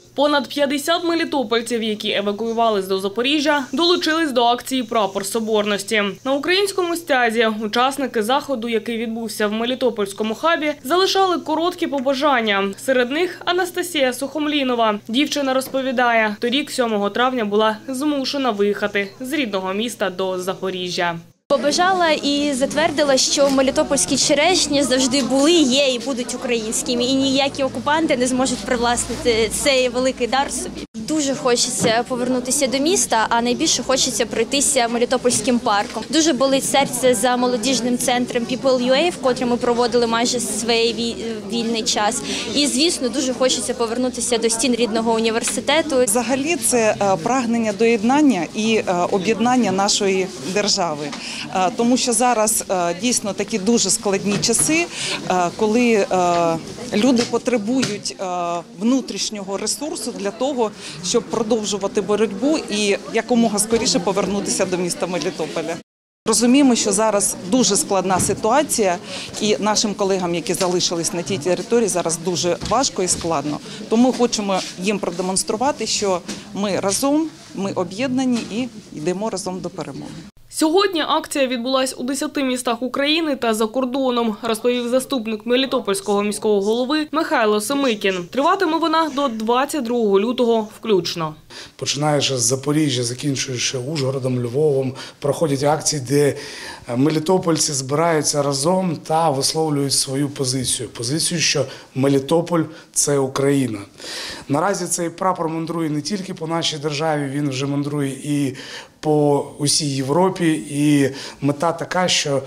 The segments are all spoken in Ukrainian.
Понад 50 мелітопольців, які евакуювались до Запоріжжя, долучились до акції «Прапор Соборності». На українському стязі учасники заходу, який відбувся в Мелітопольському хабі, залишали короткі побажання. Серед них Анастасія Сухомлінова. Дівчина розповідає, торік 7 травня була змушена виїхати з рідного міста до Запоріжжя. Побажала і затвердила, що мелітопольські черешні завжди були, є і будуть українськими. І ніякі окупанти не зможуть привласнити цей великий дар собі. Дуже хочеться повернутися до міста, а найбільше хочеться пройтися Мелітопольським парком. Дуже болить серце за молодіжним центром People.ua, в котрі ми проводили майже свій вільний час. І, звісно, дуже хочеться повернутися до стін рідного університету. Взагалі це прагнення до єднання і об'єднання нашої держави. Тому що зараз дійсно такі дуже складні часи, коли люди потребують внутрішнього ресурсу для того, щоб продовжувати боротьбу і якомога скоріше повернутися до міста Мелітополя. Розуміємо, що зараз дуже складна ситуація і нашим колегам, які залишились на тій території, зараз дуже важко і складно. Тому хочемо їм продемонструвати, що ми разом, ми об'єднані і йдемо разом до перемоги. Сьогодні акція відбулась у 10 містах України та за кордоном, розповів заступник Мелітопольського міського голови Михайло Семикін. Триватиме вона до 22 лютого включно. Починаючи з Запоріжжя, закінчуючи Ужгородом, Львовом, проходять акції, де мелітопольці збираються разом та висловлюють свою позицію. Позицію, що Мелітополь – це Україна. Наразі цей прапор мандрує не тільки по нашій державі, він вже мандрує і по усій Європі. І мета така, що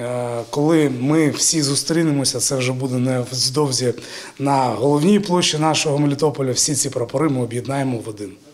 коли ми всі зустрінемося, це вже буде невдовзі на головній площі нашого Мелітополя, всі ці прапори ми об'єднаємо в один.